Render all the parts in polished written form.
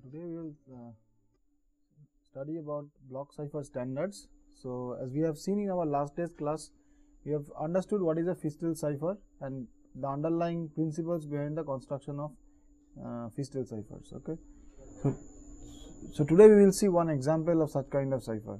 Today we will study about block cipher standards. So, as we have seen in our last day's class, we have understood what is a Feistel cipher and the underlying principles behind the construction of Feistel ciphers. Okay. So today we will see one example of such kind of cipher.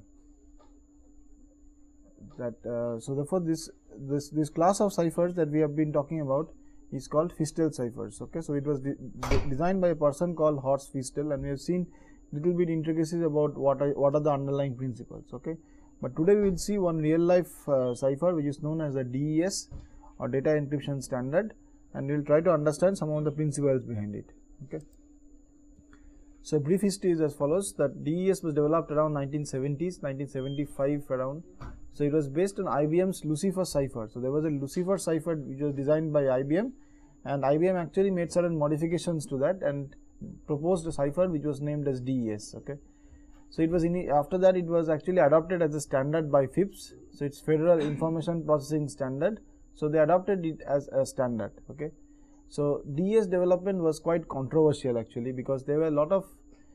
So therefore this class of ciphers that we have been talking about is called Feistel ciphers. Okay, so it was designed by a person called Horst Feistel, and we have seen little bit intricacies about what are the underlying principles. Okay, but today we will see one real life cipher which is known as the DES or data encryption standard, and we will try to understand some of the principles behind it. Okay. So brief history is as follows: that DES was developed around 1970s, 1975 around. So it was based on IBM's Lucifer cipher. So there was a Lucifer cipher which was designed by IBM, and IBM actually made certain modifications to that and proposed a cipher which was named as DES. Okay. So it was after that it was actually adopted as a standard by FIPS. So it's Federal Information Processing Standard. So they adopted it as a standard. Okay. So DES development was quite controversial actually, because there were a lot of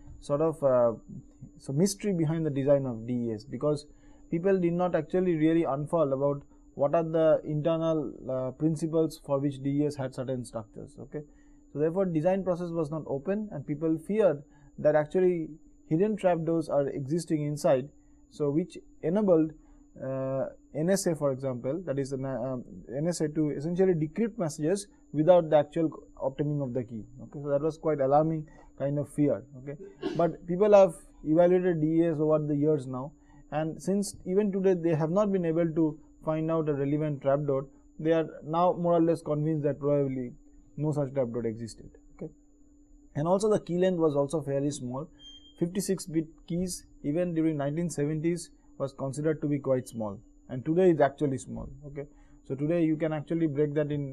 mystery behind the design of DES, because people did not actually really unfold about what are the internal principles for which DES had certain structures. Okay, so therefore design process was not open, and people feared that actually hidden trapdoors are existing inside, so which enabled NSA, for example, that is NSA, to essentially decrypt messages without the actual obtaining of the key. Okay, so that was quite alarming kind of fear. Okay, but people have evaluated DES over the years now, and since even today they have not been able to find out a relevant trapdoor, they are now more or less convinced that probably no such trapdoor existed. Okay, and also the key length was also fairly small. 56-bit keys even during 1970s was considered to be quite small, and today is actually small. Okay, so today you can actually break that in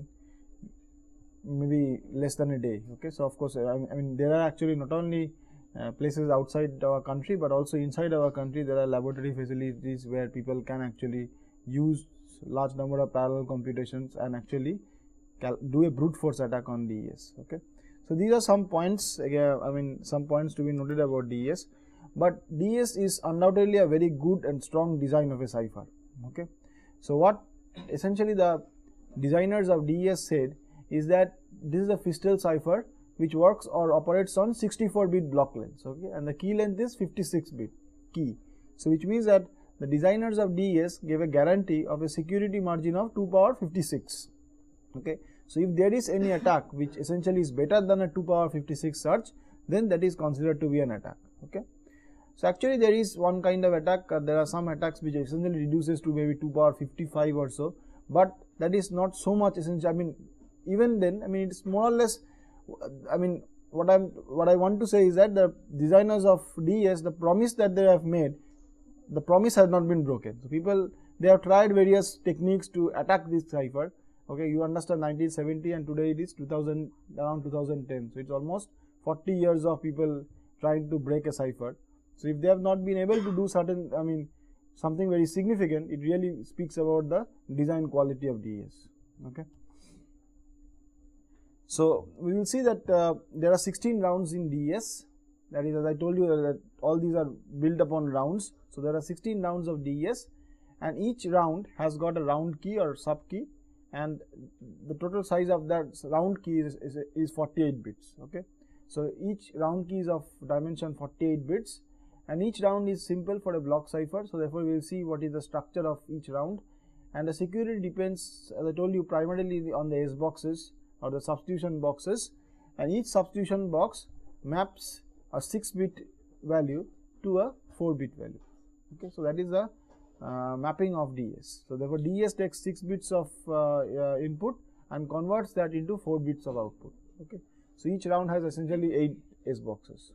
maybe less than a day. Okay, so of course I mean there are actually not only places outside our country, but also inside our country there are laboratory facilities where people can actually use large number of parallel computations and actually do a brute force attack on DES. Okay, so these are some points, again, some points to be noted about DES. But DES is undoubtedly a very good and strong design of a cipher. Okay, so what essentially the designers of DES said is that this is a Feistel cipher which works or operates on 64-bit block lengths. Okay, and the key length is 56-bit key. So which means that the designers of DES gave a guarantee of a security margin of 2 power 56. Okay, so if there is any attack which essentially is better than a 2 power 56 search, then that is considered to be an attack. Okay. So actually there is one kind of attack, there are some attacks which essentially reduces to maybe 2 power 55 or so, but that is not so much essential. I mean, even then, I mean, it's more or less, I mean, what I want to say is that the designers of DES, the promise that they have made, the promise has not been broken. So people, they have tried various techniques to attack this cipher. Okay, you understand 1970 and today it is around 2010. So it's almost 40 years of people trying to break a cipher. So if they have not been able to do certain, I mean, something very significant, it really speaks about the design quality of DES. Okay. So we will see that there are 16 rounds in DES. That is, as I told you, that all these are built upon rounds. So there are 16 rounds of DES, and each round has got a round key or sub key, and the total size of that round key is 48 bits. Okay. So each round key is of dimension 48 bits. And each round is simple for a block cipher. So therefore we will see what is the structure of each round, and the security depends, as I told you, primarily on the S boxes or the substitution boxes, and each substitution box maps a 6-bit value to a 4-bit value. Okay, so that is the mapping of DES. So therefore DES takes 6 bits of input and converts that into 4 bits of output. Okay, so each round has essentially 8 S boxes.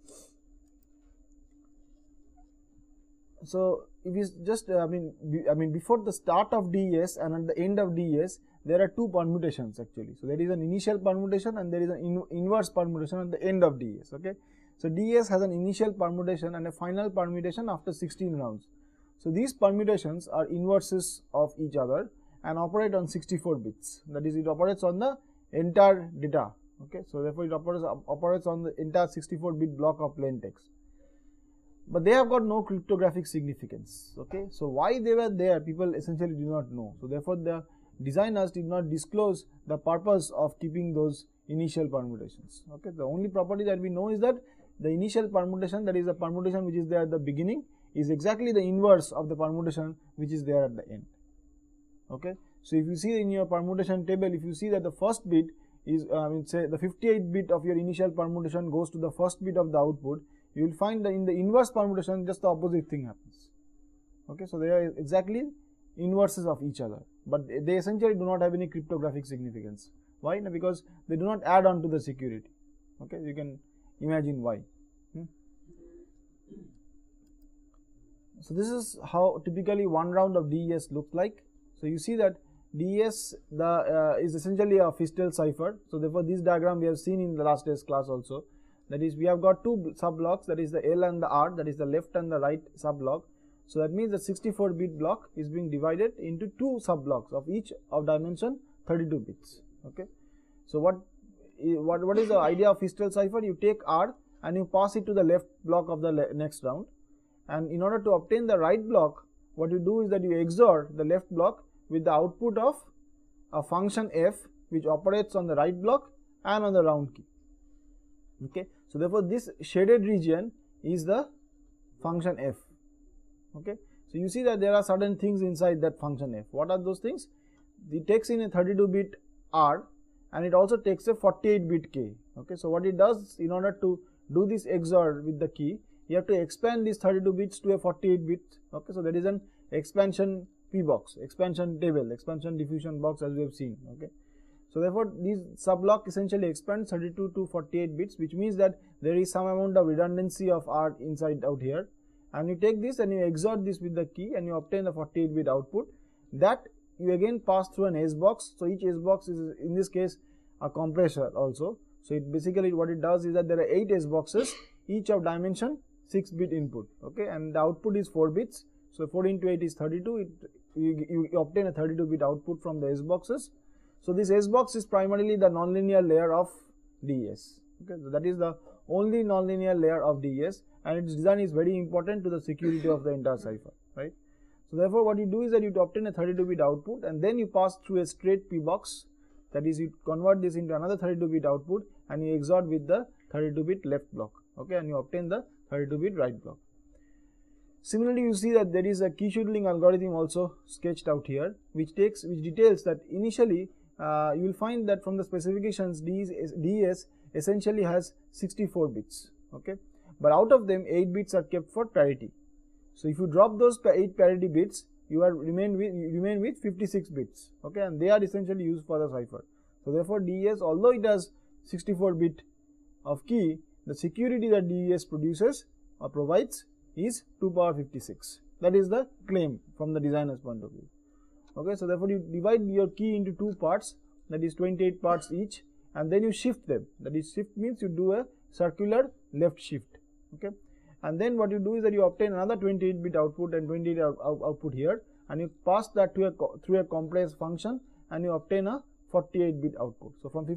So if you just I mean before the start of DES and at the end of DES, there are two permutations actually. So there is an initial permutation and there is an inverse permutation at the end of DES. Okay, so DES has an initial permutation and a final permutation after 16 rounds. So these permutations are inverses of each other and operate on 64 bits. That is, it operates on the entire data Okay, so therefore it operates on the entire 64-bit block of plain text. But they have got no cryptographic significance. Okay, so why they were there, people essentially do not know. So therefore the designers did not disclose the purpose of keeping those initial permutations. Okay, the only property that we know is that the initial permutation, that is the permutation which is there at the beginning, is exactly the inverse of the permutation which is there at the end. Okay, so if you see in your permutation table, if you see that the first bit is say the 58 bit of your initial permutation goes to the first bit of the output, you will find that in the inverse permutation just the opposite thing happens. Okay, so they are exactly inverses of each other, but they essentially do not have any cryptographic significance. Why? Because they do not add on to the security. Okay, you can imagine why. So this is how typically one round of DES looks like. So you see that DES is essentially a Feistel cipher. So therefore this diagram we have seen in the last day's class also. That is, we have got two sub-blocks, that is the L and the R, that is the left and the right sub-block. So that means the 64-bit block is being divided into two sub-blocks of each of dimension 32 bits. Okay. So what is the idea of Feistel cipher? You take R and you pass it to the left block of the next round, and in order to obtain the right block, what you do is that you XOR the left block with the output of a function f which operates on the right block and on the round key. Okay, so therefore this shaded region is the function f. Okay, so you see that there are certain things inside that function f. What are those things? It takes in a 32-bit R and it also takes a 48-bit k. Okay, so what it does, in order to do this XOR with the key, you have to expand these 32 bits to a 48 bit. Okay, so there is an expansion P box, expansion table, expansion diffusion box, as we have seen. Okay, so therefore these sub-block essentially expands 32 to 48 bits, which means that there is some amount of redundancy of R inside out here, and you take this and you XOR this with the key and you obtain the 48-bit output. That you again pass through an S box. So each S box is in this case a compressor also. So it basically what it does is that there are 8 S boxes, each of dimension 6-bit input. Okay, and the output is 4 bits. So 4 into 8 is 32. You obtain a 32-bit output from the S boxes. So this S box is primarily the nonlinear layer of DES. Okay, so that is the only nonlinear layer of DES, and its design is very important to the security of the entire cipher, right? So therefore what you do is that you obtain a 32-bit output and then you pass through a straight P box, that is you convert this into another 32-bit output and you XOR with the 32-bit left block. Okay, and you obtain the 32-bit right block. Similarly, you see that there is a key scheduling algorithm also sketched out here, which details that initially you will find that from the specifications DES essentially has 64 bits. Okay, but out of them 8 bits are kept for parity. So if you drop those 8 parity bits, you remain with 56 bits. Okay, and they are essentially used for the cipher. So therefore DES, although it has 64 bit of key, the security that DES produces or provides is 2 power 56. That is the claim from the designer's point of view. Okay, so therefore you divide your key into two parts, that is 28 parts each, and then you shift them. That is, shift means you do a circular left shift. Okay, and then what you do is that you obtain another 28-bit output and 28 output here, and you pass that to through a compress function and you obtain a 48-bit output. So from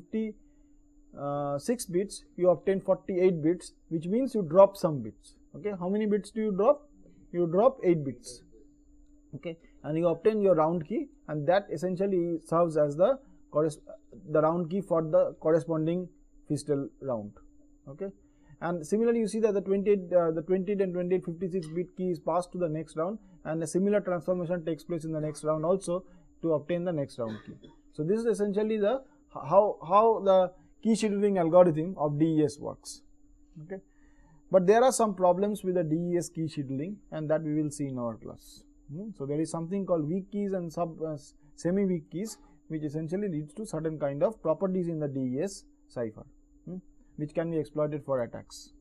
56 bits you obtain 48 bits, which means you drop some bits. Okay, how many bits do you drop? You drop 8 bits. Okay, and you obtain your round key, and that essentially serves as the round key for the corresponding Feistel round. Okay, and similarly you see that the 20 and 28 56-bit key is passed to the next round, and a similar transformation takes place in the next round also to obtain the next round key. So this is essentially the how the key scheduling algorithm of DES works. Okay, but there are some problems with the DES key scheduling, and that we will see in our class. So there is something called weak keys and semi-weak keys, which essentially leads to certain kind of properties in the DES cipher, which can be exploited for attacks.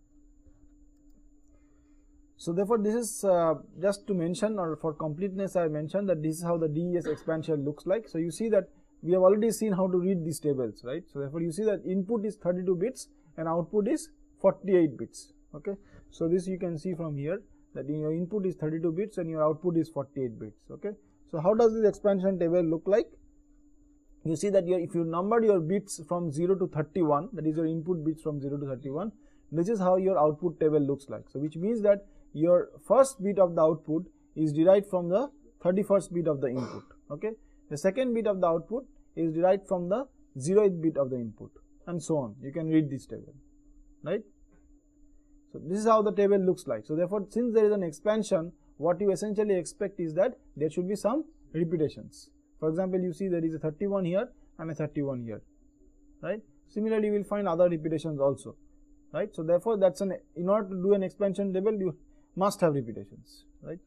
So therefore this is just to mention, or for completeness I mentioned that this is how the DES expansion looks like. So you see that we have already seen how to read these tables, right? So therefore you see that input is 32 bits and output is 48 bits. Okay, so this you can see from here that your input is 32 bits and your output is 48 bits. Okay, so how does this expansion table look like? you see that if you number your bits from 0 to 31, that is your input bits from 0 to 31, this is how your output table looks like. So which means that your first bit of the output is derived from the 31st bit of the input. Okay, the second bit of the output is derived from the 0th bit of the input, and so on. You can read this table, right? So this is how the table looks like. So therefore, since there is an expansion, what you essentially expect is that there should be some repetitions. For example, you see there is a 31 here and a 31 here, right? Similarly, you will find other repetitions also, right? So therefore, that's in order to do an expansion table, you must have repetitions, right?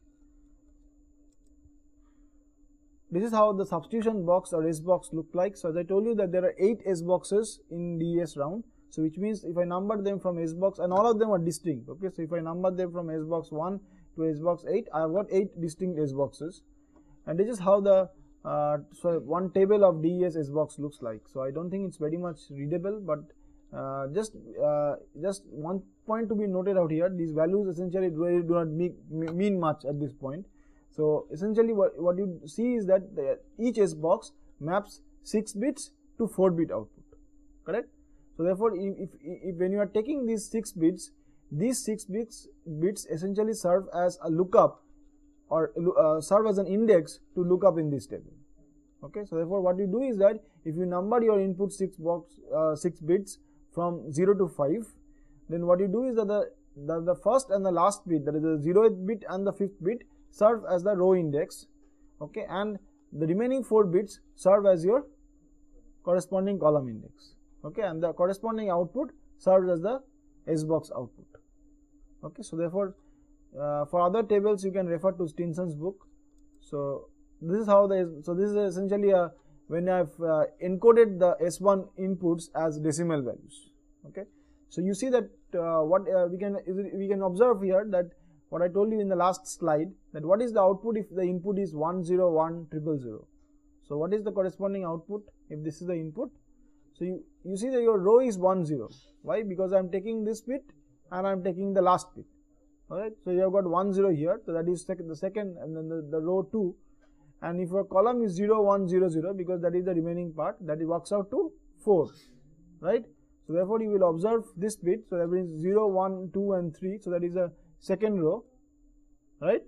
This is how the substitution box or S box look like. So as I told you that there are 8 S boxes in DES round. So which means if I number them from S box, and all of them are distinct. Okay, so if I number them from S box 1 to S box 8, I have got 8 distinct S boxes, and this is how the one table of DES S box looks like. So I don't think it's very much readable, but just one point to be noted out here: these values essentially really do not mean much at this point. So essentially what you see is that each S box maps 6 bits to 4 bit output, correct? So therefore, if when you are taking these 6 bits, these 6 bits essentially serve as a lookup, or serve as an index to look up in this table. Okay, so therefore what you do is that if you number your input 6 bits from 0 to 5, then what you do is that the first and the last bit, that is the 0th bit and the 5th bit, serve as the row index, okay, and the remaining 4 bits serve as your corresponding column index, okay, and the corresponding output serves as the S box output. Okay, so therefore for other tables you can refer to Stinson's book. So this is how this is essentially when I have encoded the S1 inputs as decimal values. Okay, so you see that what we can observe here, that what I told you in the last slide, that what is the output if the input is 1010000. So what is the corresponding output if this is the input? So you see that your row is 10. Why? Because I am taking this bit and I am taking the last bit. Alright, so you have got 10 here, so that is the second, and then the row 2, and if your column is 0100, because that is the remaining part, that it works out to 4, right? So therefore you will observe this bit, so that means 0, 1, 2 and 3, so that is the second row, right?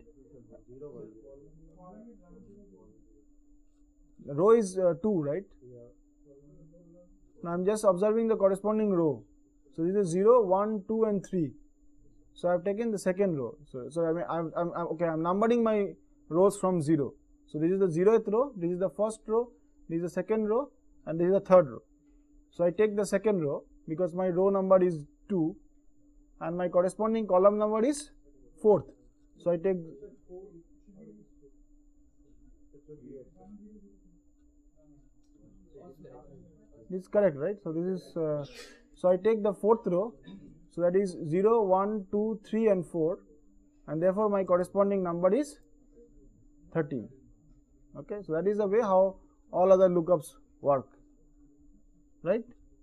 The row is 2, right? Now I am just observing the corresponding row. So this is 0, 1, 2 and 3. So I have taken the second row. So I mean I'm numbering my rows from 0. So this is the 0th row, this is the first row, this is the second row, and this is the third row. So I take the second row because my row number is 2 and my corresponding column number is 4th. So I take this is correct, right? So this is so I take the 4th row. So that is 0, 1, 2, 3 and 4, and therefore my corresponding number is 13. Okay, so that is the way how all other lookups work, right?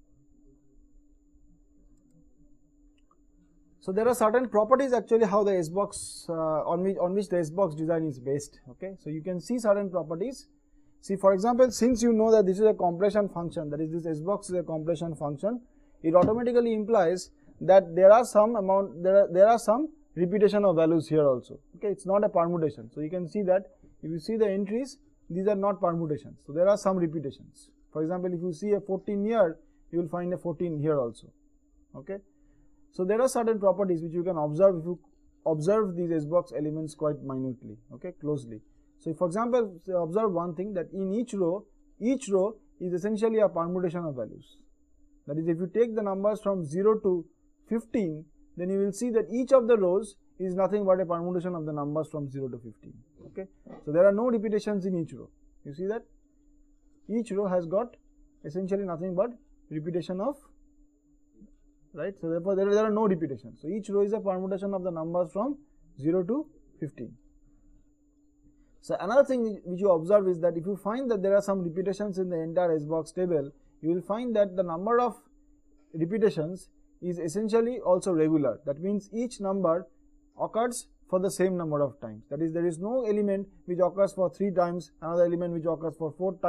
So there are certain properties actually how the S box on which the S box design is based. Okay, so you can see certain properties. See, for example, since you know that this is a compression function, that is, this S box is a compression function, it automatically implies that there are some repetition of values here also. Okay, it's not a permutation. So you can see that if you see the entries, these are not permutations. So there are some repetitions. For example, if you see a 14 here, you will find a 14 here also. Okay, so there are certain properties which you can observe if you observe these S box elements quite minutely, okay, closely. So for example, observe one thing, that in each row is essentially a permutation of values. That is, if you take the numbers from 0 to 15, then you will see that each of the rows is nothing but a permutation of the numbers from 0 to 15. Okay, so there are no repetitions in each row. You see that each row has got essentially nothing but repetition of, right? So therefore there are no repetitions. So each row is a permutation of the numbers from 0 to 15. So another thing which you observe is that if you find that there are some repetitions in the entire S box table, you will find that the number of repetitions is essentially also regular. That means each number occurs for the same number of times. That is, there is no element which occurs for 3 times, another element which occurs for 4 times,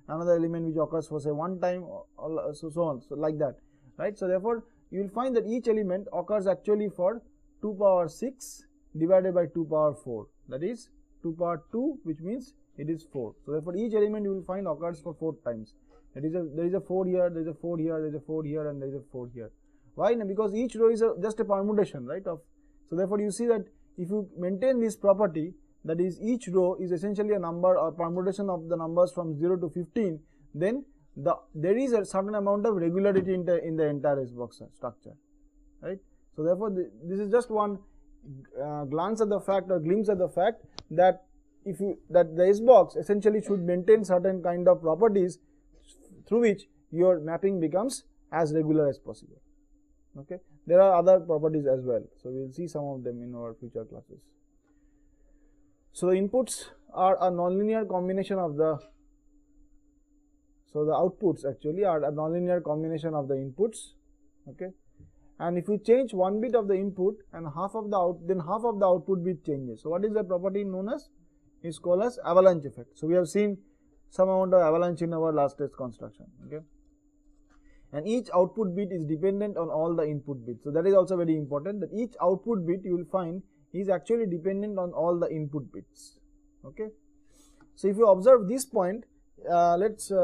another element which occurs for say 1 time, or so on, so like that, right. So therefore you will find that each element occurs actually for 2 power 6 divided by 2 power 4, that is 2 power 2, which means it is 4. So therefore each element you will find occurs for 4 times. That is there is a 4 here, there is a 4 here, there is a 4 here, and there is a 4 here. Why? Because each row is just a permutation, right, of. So therefore you see that if you maintain this property, that is each row is essentially a number or permutation of the numbers from 0 to 15, then there is a certain amount of regularity in the entire S box structure, right. So therefore this is just one glance at the fact or glimpse at the fact that the S box essentially should maintain certain kind of properties through which your mapping becomes as regular as possible. Okay, there are other properties as well, so we will see some of them in our future classes. So the inputs are a nonlinear combination of the, so the outputs actually are a nonlinear combination of the inputs. Okay, and if we change one bit of the input and half of the then half of the output bit changes. So what is the property known as? Is called as avalanche effect. So we have seen some amount of avalanche in our last test construction. Okay, and each output bit is dependent on all the input bits. So that is also very important, that each output bit you will find is actually dependent on all the input bits. Okay, so if you observe this point, I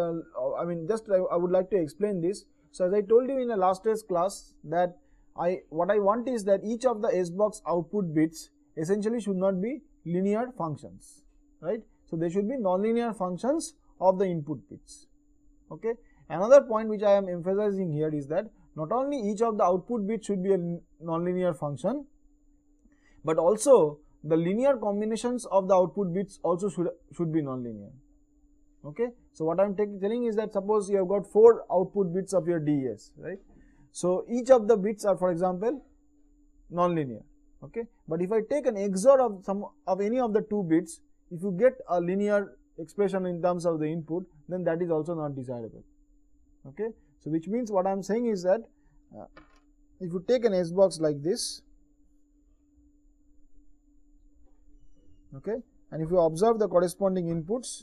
would like to explain this. So as I told you in the last test class that what I want is that each of the S box output bits essentially should not be linear functions, right. So they should be nonlinear functions of the input bits. Okay. Another point which I am emphasizing here is that not only each of the output bits should be a nonlinear function, but also the linear combinations of the output bits also should be nonlinear. Okay. So what I am telling is that suppose you have got 4 output bits of your DES, right. So each of the bits are, for example, nonlinear. Okay. But if I take an XOR of any of the 2 bits, if you get a linear expression in terms of the input, then that is also not desirable. Okay. So which means what I am saying is that if you take an S box like this, okay, and if you observe the corresponding inputs,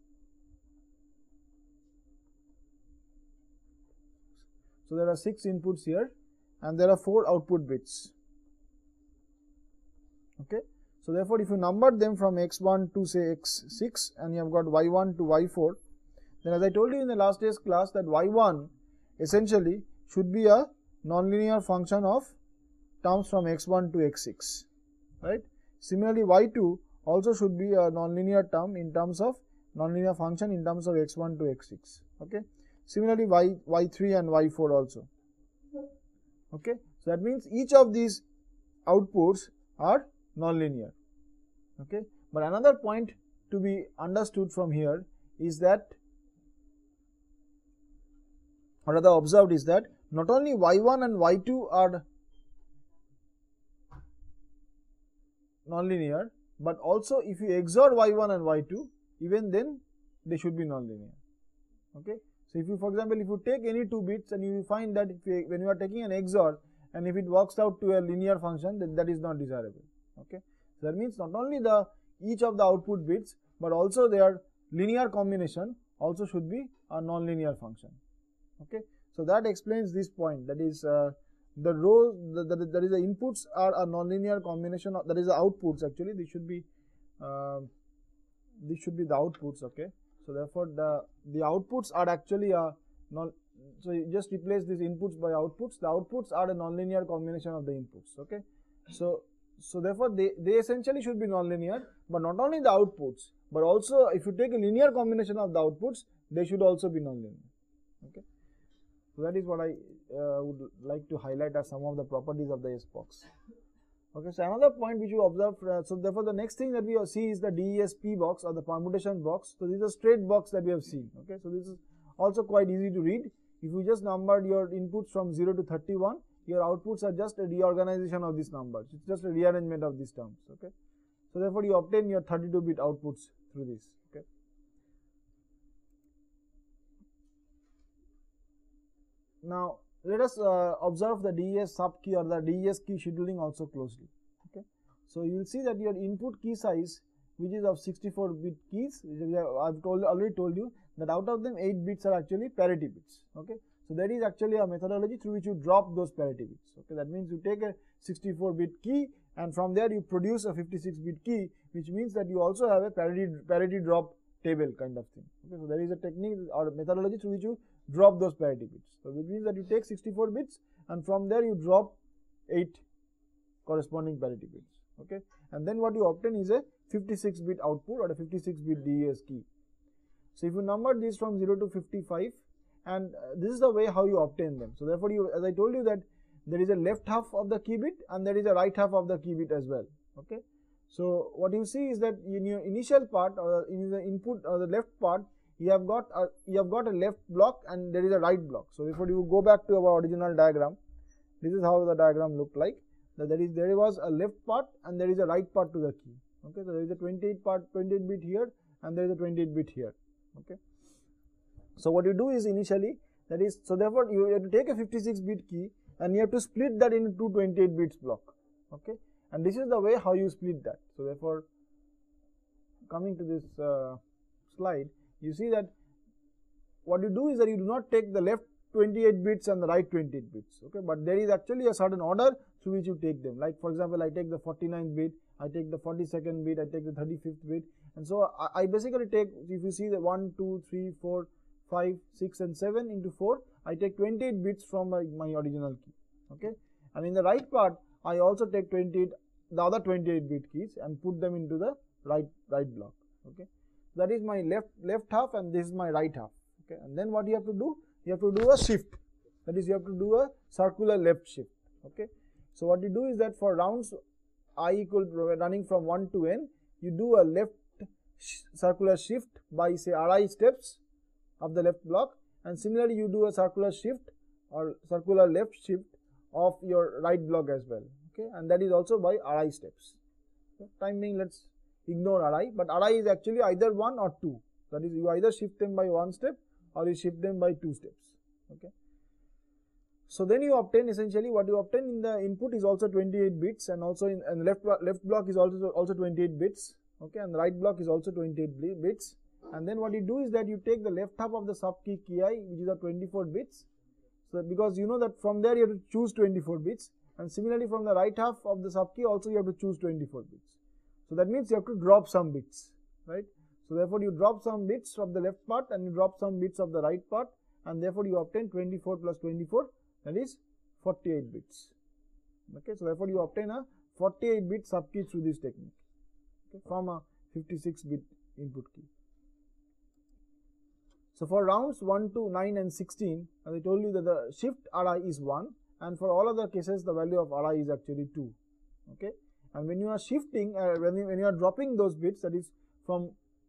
so there are 6 inputs here and there are 4 output bits. Okay. So therefore if you number them from x1 to say x6 and you have got y1 to y4, then as I told you in the last day's class that y1 essentially should be a nonlinear function of terms from x1 to x6, right. Similarly y2 also should be a nonlinear term in terms of nonlinear function in terms of x1 to x6. Okay. Similarly y3 and y4 also. Okay. So that means each of these outputs are nonlinear. Okay. But another point to be understood from here is that, or rather observed, is that not only y1 and y2 are nonlinear, but also if you XOR y1 and y2, even then they should be nonlinear. Okay. So if you, for example, if you take any 2 bits and you find that when you are taking an XOR and if it works out to a linear function, then that is not desirable. Okay. So that means not only each of the output bits, but also their linear combination also should be a nonlinear function. Okay. So that explains this point, that is the rows, that is the inputs are a nonlinear combination of, that is the outputs actually, this should be the outputs. Okay. So therefore the outputs are actually a so you just replace these inputs by outputs. The outputs are a nonlinear combination of the inputs. Okay. So therefore they essentially should be nonlinear, but not only the outputs, but also if you take a linear combination of the outputs, they should also be nonlinear. Okay. So that is what I would like to highlight as some of the properties of the S box. Okay. So another point which you observe, so therefore the next thing that we see is the DESP box or the permutation box. So this is a straight box that we have seen. Okay. So this is also quite easy to read. If you just numbered your inputs from 0 to 31, your outputs are just a reorganization of these numbers. It's just a rearrangement of these terms. Okay. So therefore you obtain your 32-bit outputs through this. Okay. Now let us observe the DES sub key or the DES key scheduling also closely. Okay. So you will see that your input key size, which is of 64-bit keys, I have already told you that out of them 8 bits are actually parity bits. Okay, so there is actually a methodology through which you drop those parity bits. Okay, that means you take a 64-bit key and from there you produce a 56-bit key, which means that you also have a parity drop table kind of thing. Okay, so there is a technique or a methodology through which you drop those parity bits. So which means that you take 64 bits and from there you drop 8 corresponding parity bits. Okay, and then what you obtain is a 56-bit output or a 56-bit DES key. So if you number these from 0 to 55, and this is the way how you obtain them. So therefore, you, as I told you, that there is a left half of the key bit and there is a right half of the key bit as well. Okay, so what you see is that in your initial part or in the input or the left part, you have got a left block and there is a right block. So therefore, you go back to our original diagram. This is how the diagram looked like. That there was a left part and there is a right part to the key. Okay, so there is a 28 bit here and there is a 28 bit here. Okay, so what you do is initially, that is, so therefore you have to take a 56-bit key and you have to split that into two 28 bits block. Okay, and this is the way how you split that. So therefore, coming to this slide, you see that what you do is that you do not take the left 28 bits and the right 28 bits. Okay, but there is actually a certain order through which you take them. Like for example, I take the 49th bit, I take the 42nd bit, I take the 35th bit, and so I basically take, if you see the 1, 2, 3, 4, 5, 6 and 7 into 4, I take 28 bits from my original key. Okay, and in the right part, I also take the other 28 bit keys and put them into the right block. Okay, that is my left half and this is my right half. Okay, and then what you have to do? You have to do a shift. That is, you have to do a circular left shift. Okay, so what you do is that for rounds I equal running from 1 to n, you do a left circular shift by say Ri steps of the left block, and similarly you do a circular shift or circular left shift of your right block as well. Okay, and that is also by Ri steps. Okay, time being, let's ignore Ri, but Ri is actually either 1 or 2. That is, you either shift them by 1 step or you shift them by 2 steps. Okay, so then you obtain, essentially what you obtain in the input is also 28 bits, and also in and left block is also 28 bits. Okay, and the right block is also 28 bits. And then what you do is that you take the left half of the sub key ki, which is of 24 bits. So because you know that from there you have to choose 24 bits, and similarly from the right half of the sub key also you have to choose 24 bits. So that means you have to drop some bits, right? So therefore you drop some bits of the left part and you drop some bits of the right part, and therefore you obtain 24 plus 24, that is 48 bits. Okay, so therefore you obtain a 48-bit sub key through this technique, okay, from a 56-bit input key. So for rounds 1 to 9 and 16, as I told you that the shift Ri is 1, and for all other cases the value of Ri is actually 2. Okay, and when you are shifting, when you are dropping those bits, that is from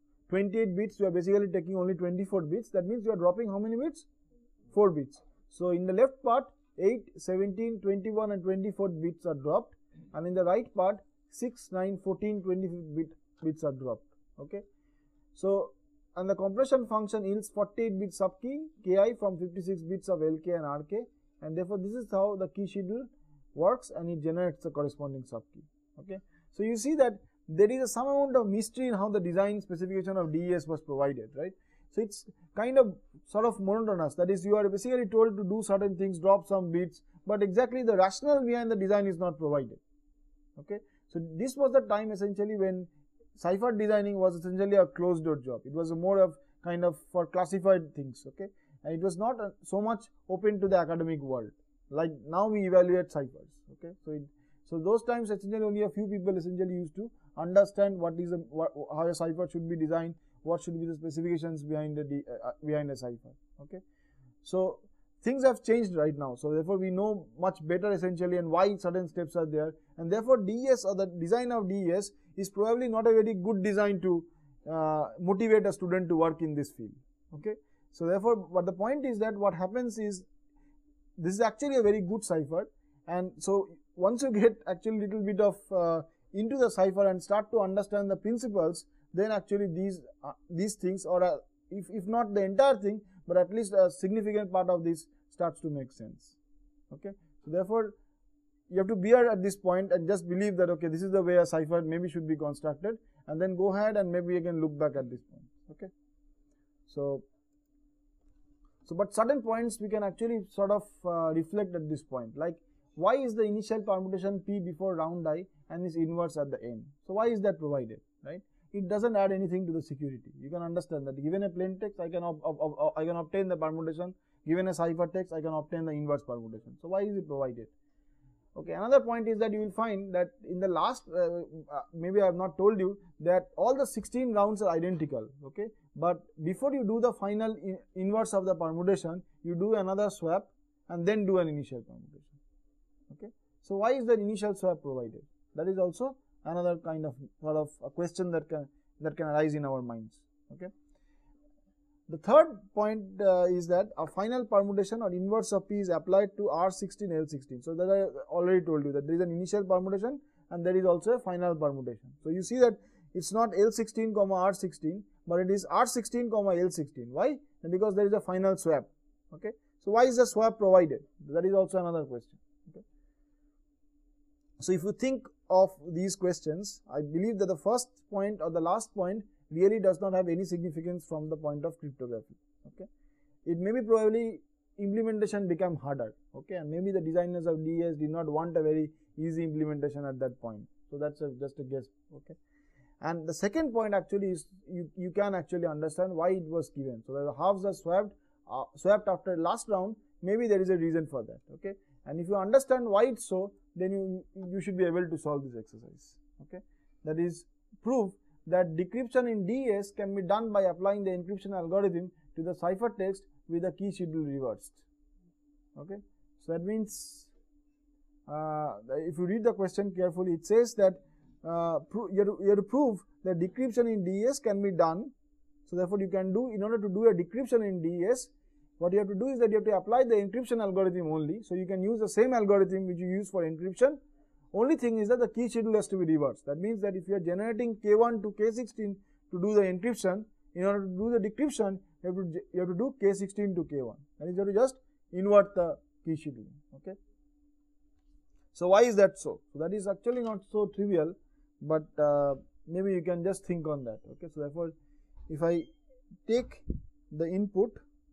28 bits, you are basically taking only 24 bits. That means you are dropping how many bits? 4 bits. So in the left part, 8, 17, 21 and 24 bits are dropped, and in the right part, 6, 9, 14, 20 bits are dropped. Okay, so and the compression function yields 48-bit sub key ki from 56 bits of Lk and Rk, and therefore this is how the key schedule works, and it generates the corresponding sub key. Okay, so you see that there is some amount of mystery in how the design specification of DES was provided, right? So it's kind of sort of monotonous. That is, you are basically told to do certain things, drop some bits, but exactly the rationale behind the design is not provided. Okay, so this was the time essentially when cipher designing was essentially a closed door job. It was more of kind of for classified things. Okay, and it was not so much open to the academic world like now we evaluate ciphers. Okay, so those times essentially only a few people essentially used to understand how a cipher should be designed, what should be the specifications behind a cipher. Okay, so things have changed right now, so therefore we know much better essentially and why certain steps are there, and therefore DES or the design of DES is probably not a very good design to motivate a student to work in this field. Okay, so therefore, but the point is that what happens is this is actually a very good cipher, and so once you get actually little bit of into the cipher and start to understand the principles, then actually these things, or if not the entire thing, but at least a significant part of this starts to make sense. Okay, so therefore you have to bear at this point and just believe that okay, this is the way a cipher maybe should be constructed, and then go ahead and maybe you can look back at this point. Okay, so So, but certain points we can actually sort of reflect at this point, like why is the initial permutation P before round I and is inverse at the end. So, why is that provided, right? It doesn't add anything to the security. You can understand that given a plain text, I can obtain the permutation. Given a ciphertext, I can obtain the inverse permutation. So, why is it provided? Okay. Another point is that you will find that in the last, maybe I have not told you that all the 16 rounds are identical. Okay. But before you do the final inverse of the permutation, you do another swap and then do an initial permutation. Okay. So, why is the initial swap provided? That is also another kind of sort of a question that can arise in our minds. Okay. The third point is that a final permutation or inverse of P is applied to R16, L16. So, that I already told you that there is an initial permutation and there is also a final permutation. So, you see that it is not L16 comma R16, but it is R16 comma L16. Why? Because there is a final swap. Okay. So, why is the swap provided? That is also another question. Okay. So, if you think of these questions, I believe that the first point or the last point really does not have any significance from the point of cryptography. Okay. It may be probably implementation become harder, okay, and maybe the designers of DES did not want a very easy implementation at that point. So, that is just a guess. Okay. And the second point actually is you can actually understand why it was given. So, the halves are swapped after last round, maybe there is a reason for that. Okay. And if you understand why it's so, then you should be able to solve this exercise. Okay. That is proof that decryption in DES can be done by applying the encryption algorithm to the ciphertext with the key schedule reversed. Okay. So, that means if you read the question carefully, it says that you have to prove that decryption in DES can be done. So, therefore, you can do, in order to do a decryption in DES, what you have to do is that you have to apply the encryption algorithm only. So, you can use the same algorithm which you use for encryption. Only thing is that the key schedule has to be reversed. That means that if you are generating K1 to K16 to do the encryption, in order to do the decryption, you have to do K16 to K1. That is, you have to just invert the key schedule. Okay. So, why is that so? So, that is actually not so trivial, but maybe you can just think on that. Okay. So, therefore, if I take the input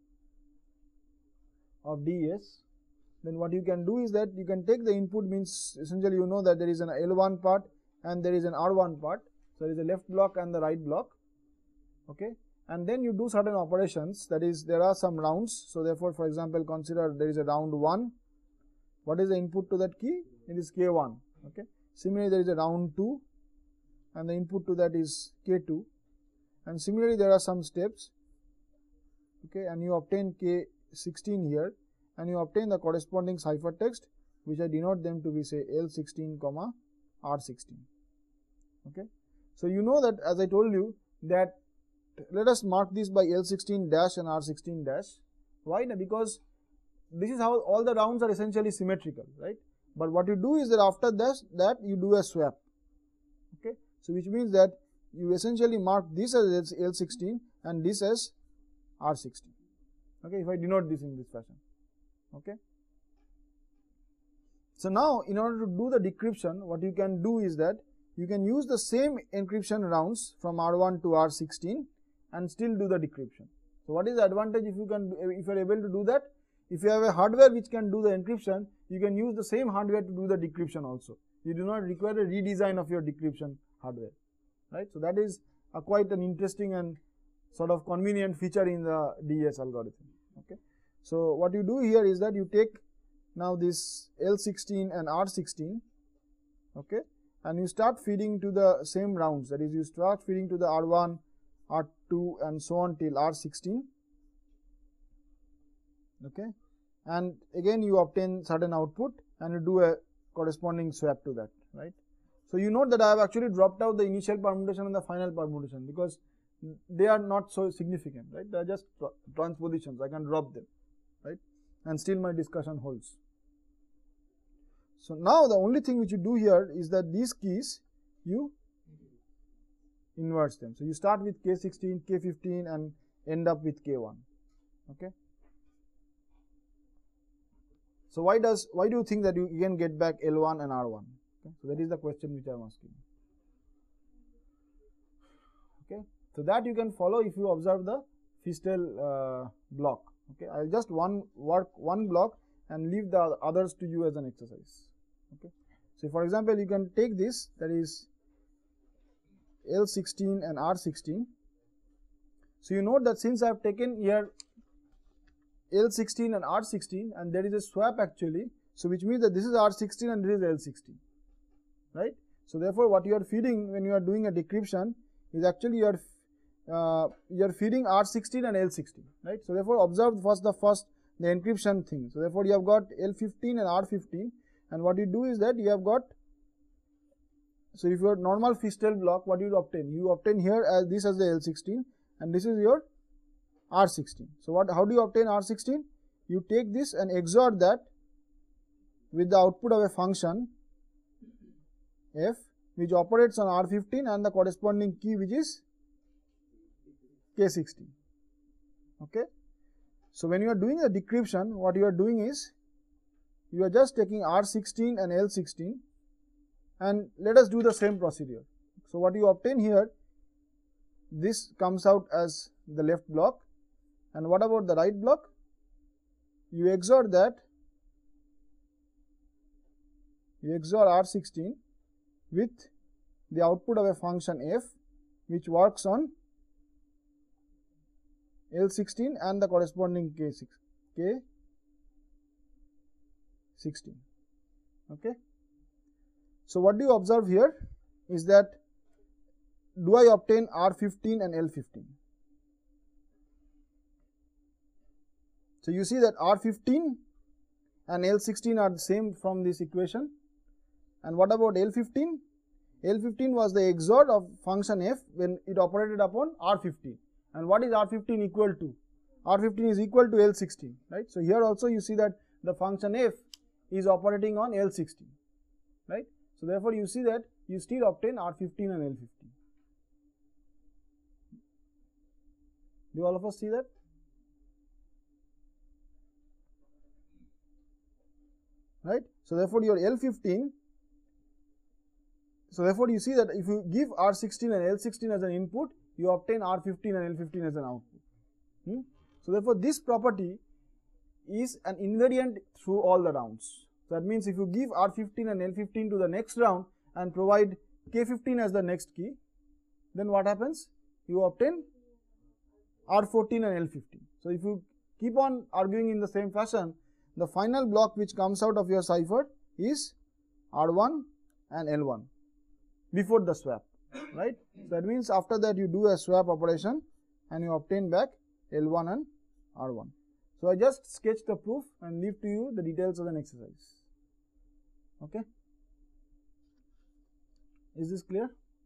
of DES, then what you can do is that you can take the input, means essentially you know that there is an L1 part and there is an R1 part. So, there is a left block and the right block. Okay. And then you do certain operations, that is there are some rounds. So, therefore, for example, consider there is a round 1. What is the input to that key? It is K1. Okay. Similarly, there is a round 2 and the input to that is K2, and similarly there are some steps. Okay. And you obtain K16 here, and you obtain the corresponding ciphertext, which I denote them to be, say, L16 comma R16. Okay. So, you know that, as I told you, that let us mark this by L16 dash and R16 dash. Why? Because this is how all the rounds are essentially symmetrical, right? But what you do is that after that you do a swap. Okay. So, which means that you essentially mark this as L16 and this as R16. Okay. If I denote this in this fashion. Okay. So, now in order to do the decryption, what you can do is that you can use the same encryption rounds from R1 to R16 and still do the decryption. So, what is the advantage if you are able to do that? If you have a hardware which can do the encryption, you can use the same hardware to do the decryption also. You do not require a redesign of your decryption hardware, right? So, that is quite an interesting and sort of convenient feature in the DES algorithm. Okay. So, what you do here is that you take now this L16 and R16, okay, and you start feeding to the same rounds, that is, you start feeding to the R1, R2 and so on till R16, okay, and again you obtain certain output and you do a corresponding swap to that, right. So, you note that I have actually dropped out the initial permutation and the final permutation because they are not so significant, right, they are just transpositions, I can drop them, right, and still my discussion holds. So, now the only thing which you do here is that these keys you inverse them. So, you start with K16, K15 and end up with K1. Okay. So, why do you think that you can get back L1 and R1? Okay. So, that is the question which I am asking. Okay. So, that you can follow if you observe the Feistel block. Okay, I'll just work one block and leave the others to you as an exercise. Okay, so for example, you can take this, that is L16 and R16. So you note that since I have taken here L16 and R16 and there is a swap actually, so which means that this is R16 and this is L16, right? So therefore, what you are feeding when you are doing a decryption is actually you are feeding R16 and L16, right? So therefore, observe first the encryption thing. So therefore, you have got L15 and R15, and what you do is that you have got, so if your normal Feastel block, what you obtain? You obtain here as this as the L16 and this is your R16. So how do you obtain R16? You take this and XOR that with the output of a function f which operates on R15 and the corresponding key which is K16. Okay. So when you are doing the decryption, what you are doing is you are just taking R16 and L16 and let us do the same procedure. So what you obtain here, this comes out as the left block, and what about the right block? You XOR that, you XOR R16 with the output of a function f which works on L16 and the corresponding K16. Okay. So what do you observe here is that do I obtain R15 and L15? So you see that R15 and L16 are the same from this equation. And what about L15? L15 was the XOR of function f when it operated upon R15. And what is R15 equal to? R15 is equal to L16, right? So here also you see that the function f is operating on L16, right? So therefore you see that you still obtain R15 and L15. Do all of us see that? Right? So therefore your L15, so therefore you see that if you give R16 and L16 as an input, you obtain R15 and L15 as an output. So therefore this property is an invariant through all the rounds. So that means if you give R15 and L15 to the next round and provide K15 as the next key, then what happens? You obtain R14 and L15. So if you keep on arguing in the same fashion, the final block which comes out of your cipher is R1 and L1 before the swap, right? So that means after that you do a swap operation and you obtain back L1 and R1. So I just sketch the proof and leave to you the details of an exercise. Okay? Is this clear?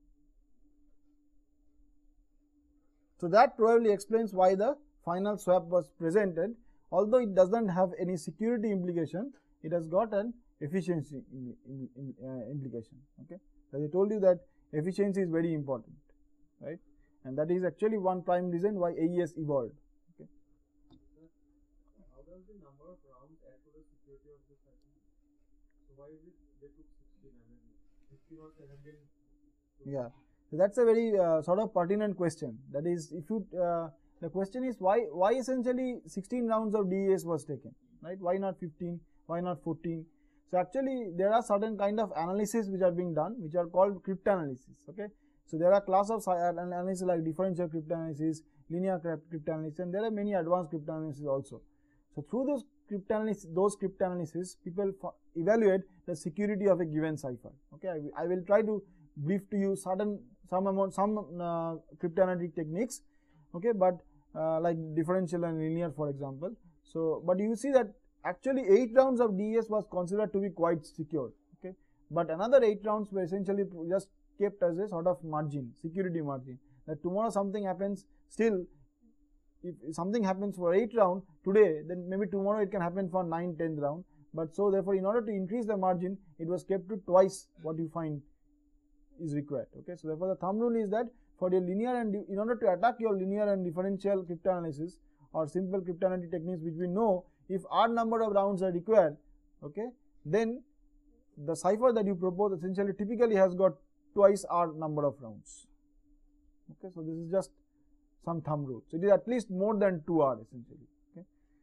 So that probably explains why the final swap was presented. Although it does not have any security implication, it has got an efficiency implication. Okay, as I told you that efficiency is very important, right? And that is actually one prime reason why AES evolved. Okay. How does the number of rounds add to the security of the cycle? So why is it they took 16 and 15 or 17? Yeah, so that's a very sort of pertinent question. That is, if you the question is why essentially 16 rounds of DES was taken, right? Why not 15? Why not 14? So actually there are certain kind of analysis which are being done, which are called cryptanalysis. Okay, so there are class of analysis like differential cryptanalysis, linear cryptanalysis, and there are many advanced cryptanalysis also. So through those cryptanalysis, people evaluate the security of a given cipher. Okay, I will try to brief to you some cryptanalytic techniques. Okay, but like differential and linear, for example. So, but you see that actually 8 rounds of DES was considered to be quite secure. Okay, but another 8 rounds were essentially just kept as a sort of margin, security margin. That tomorrow something happens, still, if something happens for 8 round today, then maybe tomorrow it can happen for 9, 10th round. But so therefore, in order to increase the margin, it was kept to twice what you find is required. Okay, so therefore the thumb rule is that for your linear and in order to attack your linear and differential cryptanalysis or simple cryptanalytic techniques, which we know if r number of rounds are required, okay, then the cipher that you propose essentially typically has got twice r number of rounds. Okay, so this is just some thumb rule. So it is at least more than 2r essentially. Okay,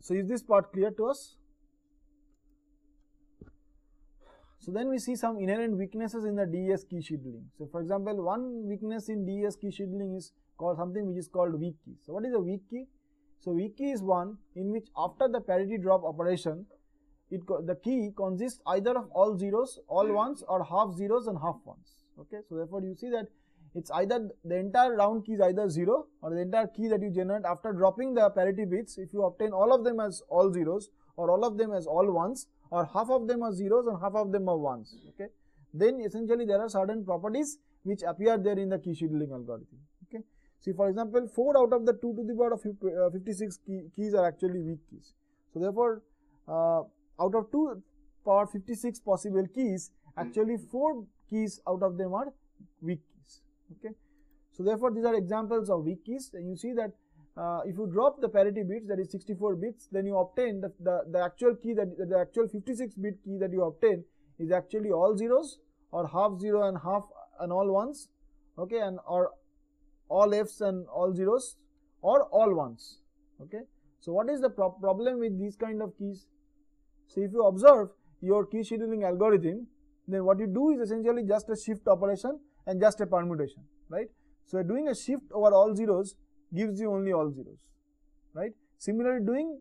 So is this part clear to us? So then we see some inherent weaknesses in the DES key scheduling. So for example, one weakness in DES key scheduling is called something which is called weak key. So what is a weak key? So weak key is one in which after the parity drop operation, the key consists either of all zeros, all ones, or half zeros and half ones. Okay, so therefore you see that it's either the entire round key is either 0 or the entire key that you generate after dropping the parity bits, if you obtain all of them as all zeros or all of them as all ones or half of them are zeros and half of them are ones, okay, then essentially there are certain properties which appear there in the key scheduling algorithm. Okay, see for example 4 out of the 2 to the power of 56 keys are actually weak keys. So therefore out of 2 power 56 possible keys, actually 4 keys out of them are weak keys. Okay, so therefore these are examples of weak keys, and you see that if you drop the parity bits, that is 64 bits, then you obtain the actual key, that the actual 56 bit key that you obtain is actually all zeros or half zero and half and all ones, okay, and or all f's and all zeros or all ones. Okay, so what is the problem with these kind of keys? So if you observe your key scheduling algorithm, then what you do is essentially just a shift operation and just a permutation, right? So doing a shift over all zeros gives you only all zeros, right? Similarly, doing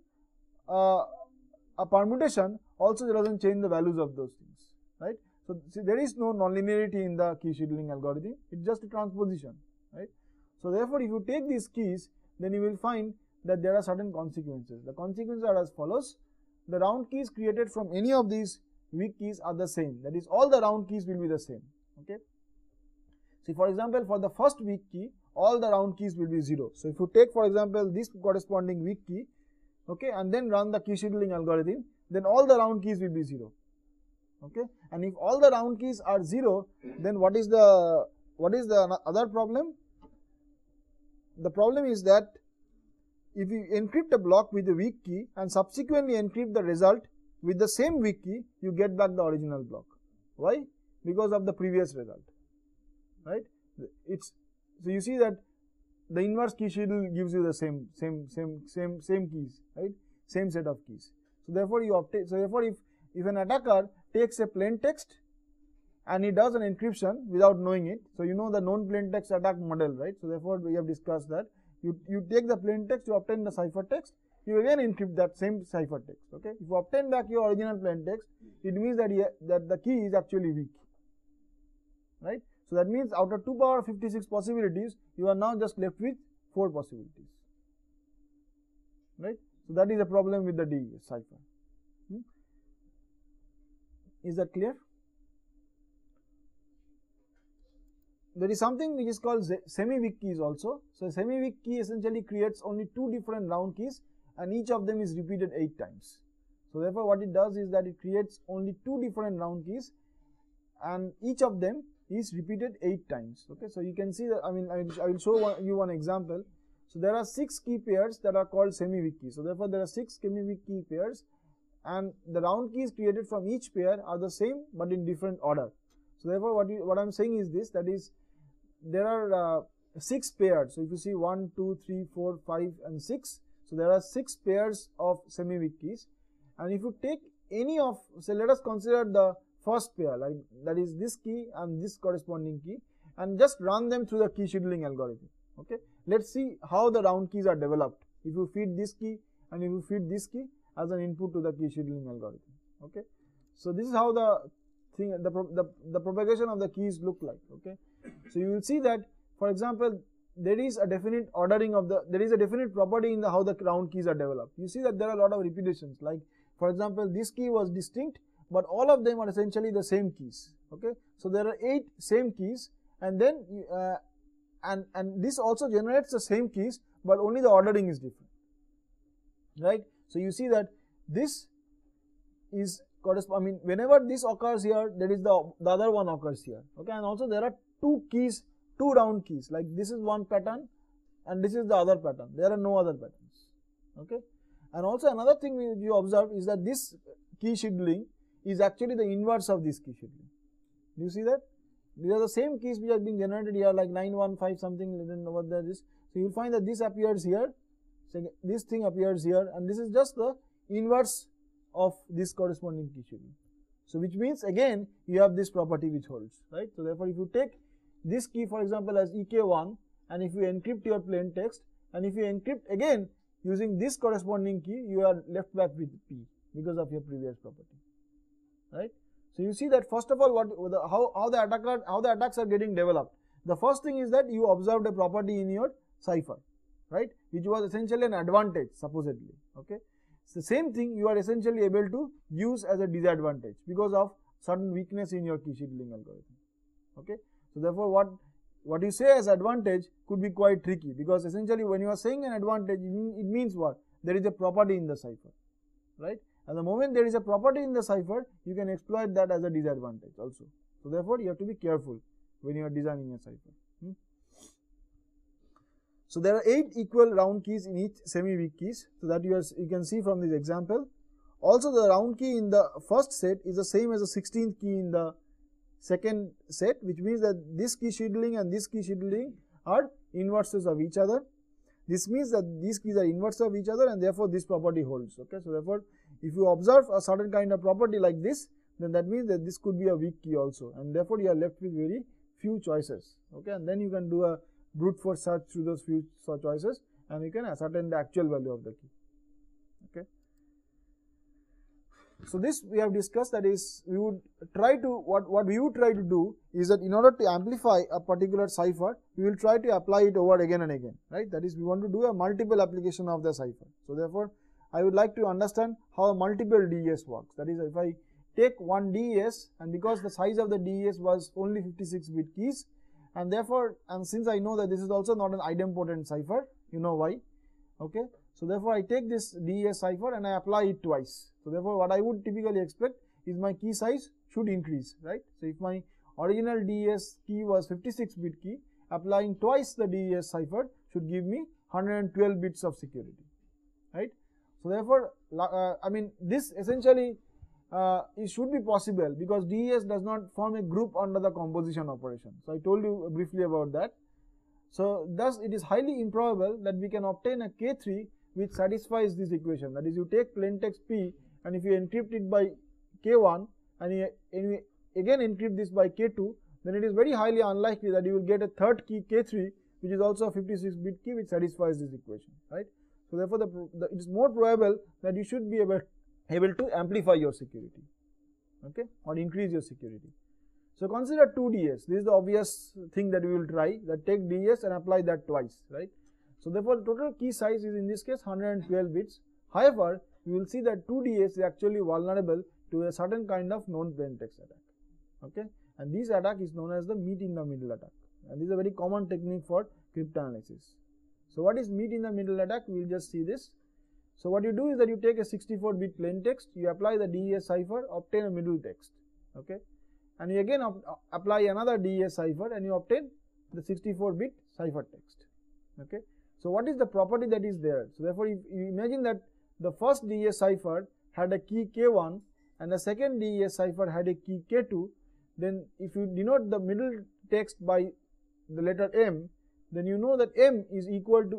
a permutation also doesn't change the values of those things, right? So see, there is no nonlinearity in the key scheduling algorithm, it's just a transposition, right? So therefore, if you take these keys, then you will find that there are certain consequences. The consequences are as follows: the round keys created from any of these weak keys are the same, that is all the round keys will be the same. Okay, see for example, for the first weak key, all the round keys will be 0. So if you take for example this corresponding weak key, okay, and then run the key scheduling algorithm, then all the round keys will be 0. Okay, and if all the round keys are 0, then what is the other problem? The problem is that if you encrypt a block with a weak key and subsequently encrypt the result with the same weak key, you get back the original block. Why? Because of the previous result, right? So you see that the inverse key schedule gives you the same keys, right? Same set of keys. So therefore you obtain. So therefore, if an attacker takes a plain text and he does an encryption without knowing it, so you know the known plain text attack model, right? So therefore we have discussed that. You take the plain text, you obtain the ciphertext, you again encrypt that same ciphertext. Okay, if you obtain back your original plain text, it means that the key is actually weak, right? So that means out of 2 power 56 possibilities, you are now just left with 4 possibilities, right? So that is a problem with the DES cipher. Is that clear? There is something which is called semi-weak keys also. So semi-weak key essentially creates only 2 different round keys, and each of them is repeated 8 times. So therefore what it does is that it creates only 2 different round keys, and each of them is repeated 8 times. Okay, so you can see that, I will show you one example. So there are 6 key pairs that are called semi-weak keys. So therefore there are 6 semi-weak key pairs, and the round keys created from each pair are the same but in different order. So therefore what I'm saying is this, that is there are 6 pairs. So if you see 1, 2, 3, 4, 5 and 6, so there are 6 pairs of semi-weak keys, and if you take any of, say let us consider the first pair, like that is this key and this corresponding key, and just run them through the key scheduling algorithm. Okay, let's see how the round keys are developed if you feed this key and if you feed this key as an input to the key scheduling algorithm. Okay, so this is how the propagation of the keys look like. Okay, so you will see that, for example, there is a definite ordering of there is a definite property in how the round keys are developed. You see that there are a lot of repetitions, like for example this key was distinct, but all of them are essentially the same keys. Okay, so there are 8 same keys, and then and this also generates the same keys, but only the ordering is different, right? So you see that this is whenever this occurs here, there is the other one occurs here. Okay, and also there are 2 keys, 2 round keys, like this is one pattern and this is the other pattern. There are no other patterns. Okay, and also another thing you observe is that this key scheduling is actually the inverse of this key scheduling. Do you see that? These are the same keys which are being generated here, like 915 something, then over there this. So you will find that this appears here So this thing appears here, and this is just the inverse of this corresponding key scheduling. So which means again you have this property which holds, right? So therefore, if you take this key for example as EK1, and if you encrypt your plain text, and if you encrypt again using this corresponding key, you are left back with P because of your previous property, right? So you see that first of all, how the attacks are getting developed. The first thing is that you observed a property in your cipher, right, which was essentially an advantage supposedly. Okay, it's the same thing you are essentially able to use as a disadvantage because of certain weakness in your key scheduling algorithm. Okay, so therefore what you say as advantage could be quite tricky, because essentially when you are saying an advantage, it means what? There is a property in the cipher, right? And the moment there is a property in the cipher, you can exploit that as a disadvantage also. So therefore, you have to be careful when you are designing a cipher. So there are 8 equal round keys in each semi-weak keys, so that you can see from this example. Also, the round key in the first set is the same as the 16th key in the second set, which means that this key scheduling and this key scheduling are inverses of each other. This means that these keys are inverse of each other, and therefore this property holds. Okay, so therefore, if you observe a certain kind of property like this, then that means that this could be a weak key also, and therefore you are left with very few choices. Okay, and then you can do a brute force search through those few choices, and you can ascertain the actual value of the key. Okay. So this we have discussed, that is, we would try to what we would try to do is that in order to amplify a particular cipher, we will try to apply it over again and again, right? That is, we want to do a multiple application of the cipher. So therefore, I would like to understand how a multiple DES works. That is, if I take one DES, and because the size of the DES was only 56-bit keys, and therefore, and since I know that this is also not an idempotent cipher, you know why? Okay. So therefore, I take this DES cipher and I apply it twice. So therefore, what I would typically expect is my key size should increase, right? So if my original DES key was 56-bit key, applying twice the DES cipher should give me 112 bits of security, right? So therefore, I mean, this essentially it should be possible because DES does not form a group under the composition operation. So I told you briefly about that. So thus, it is highly improbable that we can obtain a K3 which satisfies this equation. That is, you take plaintext P, and if you encrypt it by K1 and you again encrypt this by K2, then it is very highly unlikely that you will get a third key K3 which is also a 56-bit key which satisfies this equation, right? So therefore, it is more probable that you should be able to amplify your security, okay, or increase your security. So consider 2 DES. This is the obvious thing that we will try, that take DES and apply that twice, right? So therefore, the total key size is in this case 112 bits. However, we will see that 2 DES is actually vulnerable to a certain kind of known plaintext attack, okay, and this attack is known as the meet in the middle attack, and this is a very common technique for cryptanalysis. So what is meet in the middle attack? We will just see this. So what you do is that you take a 64-bit plaintext, you apply the DES cipher, obtain a middle text, okay, and you again apply another DES cipher and you obtain the 64-bit cipher text, okay. So what is the property that is there? So therefore, if you imagine that the first DES cipher had a key K1 and the second DES cipher had a key K2, then if you denote the middle text by the letter M, then you know that M is equal to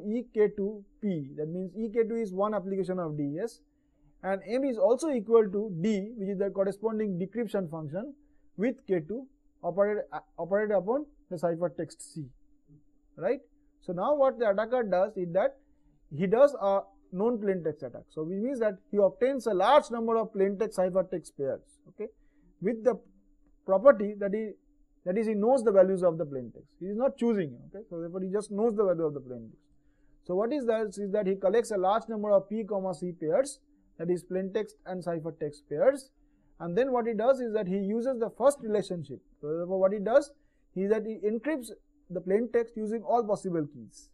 EK2P. That means EK2 is one application of DES, and M is also equal to D, which is the corresponding decryption function with K2 operated upon the ciphertext C, right? So now what the attacker does is that he does a known plaintext attack. So which means that he obtains a large number of plaintext ciphertext pairs, okay, with the property that he knows the values of the plaintext. He is not choosing, okay. So therefore, he just knows the value of the plaintext. So what is that? Is that he collects a large number of P, C pairs, that is plaintext and ciphertext pairs, and then what he does is that he uses the first relationship. So therefore, what he does is that he encrypts the plaintext using all possible keys.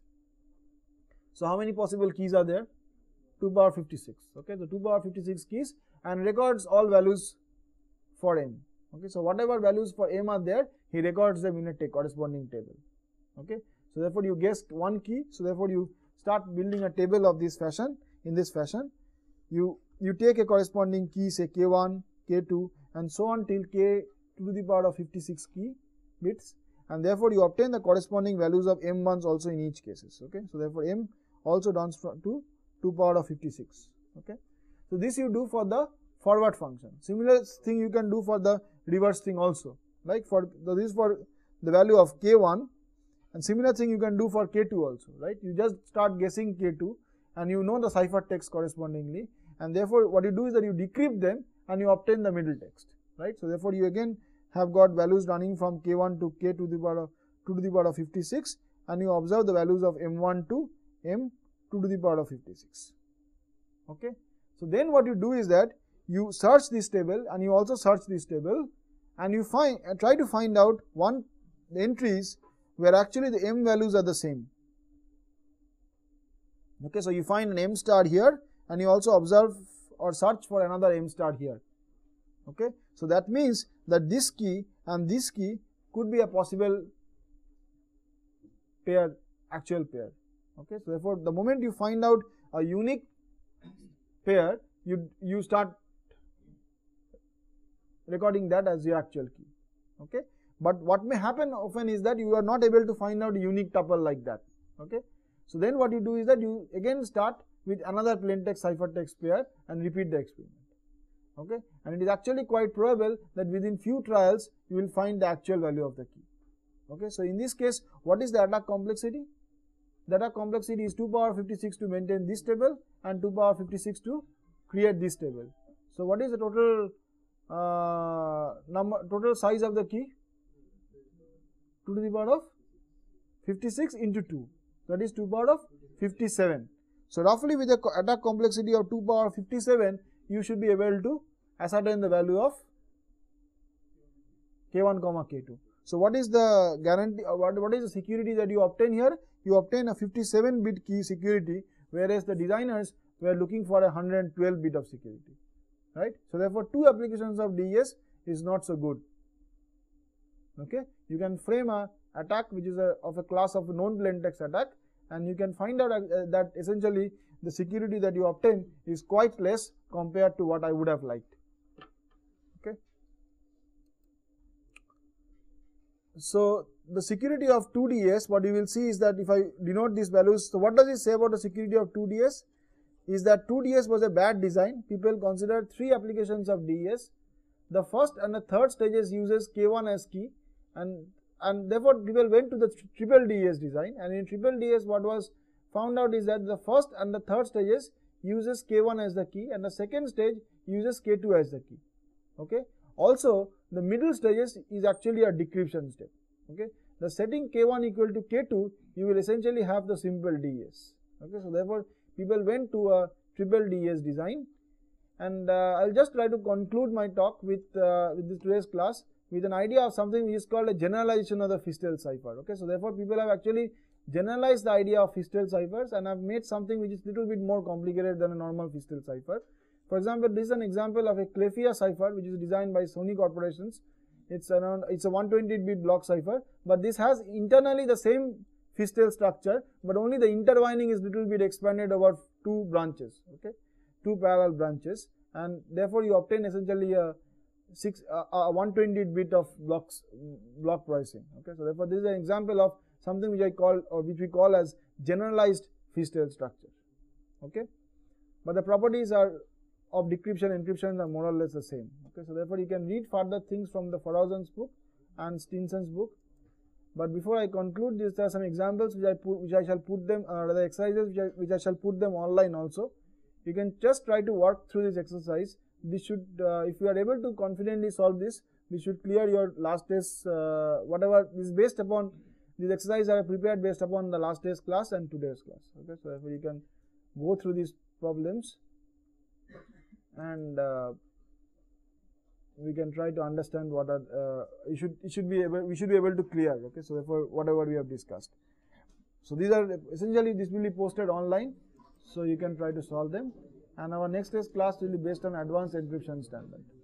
So how many possible keys are there? 2 power 56. Okay, so 2 power 56 keys, and records all values for M. Okay, so whatever values for M are there, he records them in a corresponding table. Okay, so therefore you guessed one key. So therefore you start building a table of this fashion. In this fashion, you take a corresponding key, say K1, K2, and so on till K to the power of 56 key bits, and therefore you obtain the corresponding values of M1s also in each cases. Okay, so therefore M also down to 2 power of 56. Okay. So this you do for the forward function. Similar thing you can do for the reverse thing also. Like for this is for the value of k1, and similar thing you can do for k2 also, right? You just start guessing k2 and you know the ciphertext correspondingly, and therefore what you do is that you decrypt them and you obtain the middle text, right? So therefore you again have got values running from k1 to k to the power of 2 to the power of 56, and you observe the values of m1 to m2 to the power of 56. Okay. So then what you do is that you search this table and you also search this table, and you try to find out the entries where actually the m values are the same. Okay, so you find an m star here and you also observe or search for another m star here. Okay, so that means that this key and this key could be a possible pair, actual pair. Okay, so therefore the moment you find out a unique pair, you start recording that as your actual key. Okay, but what may happen often is that you are not able to find out a unique tuple like that. Okay, so then what you do is that you again start with another plaintext ciphertext pair and repeat the experiment. Okay, and it is actually quite probable that within few trials you will find the actual value of the key. Okay, so in this case, what is the attack complexity? The attack complexity is 2 power 56 to maintain this table and 2 power 56 to create this table. So what is the total total size of the key? 2 to the power of 56 into 2, that is 2 power of 57. So roughly with the attack complexity of 2 power 57, you should be able to ascertain the value of k1 comma k2. So what is the guarantee, what is the security that you obtain here? You obtain a 57 bit key security, whereas the designers were looking for a 112 bit of security, right? So therefore 2 applications of DES is not so good. Okay, you can frame a attack which is of a class of known plaintext attack, and you can find out that essentially the security that you obtain is quite less compared to what I would have liked. Okay. So the security of 2DS, what you will see is that if I denote these values, so what does it say about the security of 2DS? Is that 2DS was a bad design. People considered 3 applications of DES. The first and the third stages uses K1 as key, and therefore people went to the triple DES design, and in triple DES what was found out is that the first and the third stages uses K1 as the key, and the second stage uses K2 as the key. Okay. Also the middle stages is actually a decryption step. Okay. The setting K1 equal to K2, you will essentially have the simple DES. Okay. So therefore people went to a triple DES design, and I'll just try to conclude my talk with this today's class with an idea of something which is called a generalization of the Feastel cipher. Okay. So therefore people have actually generalized the idea of Feastel ciphers and have made something which is little bit more complicated than a normal Feastel cipher. For example, this is an example of a Clefia cipher which is designed by Sony Corporations. It's a 128-bit block cipher, but this has internally the same Feastel structure, but only the intertwining is little bit expanded over 2 branches, okay, 2 parallel branches, and therefore you obtain essentially a 128-bit of block pricing. Okay, so therefore this is an example of something which I call, or which we call as generalized Feastel structure. Okay, but the properties are of decryption, encryption are more or less the same. Okay, so therefore you can read further things from the Forhausen's book and Stinson's book. But before I conclude, there are some examples which I shall put them, rather exercises which I shall put them online also. You can just try to work through this exercise. This should, if you are able to confidently solve this should clear your last test. Whatever is based upon, these exercises are prepared based upon the last day's class and today's class. Okay, so therefore you can go through these problems, and we can try to understand what are we should be able to clear. Okay, so therefore whatever we have discussed. So these are essentially, this will be posted online, so you can try to solve them, and our next day's class will be based on advanced encryption standard.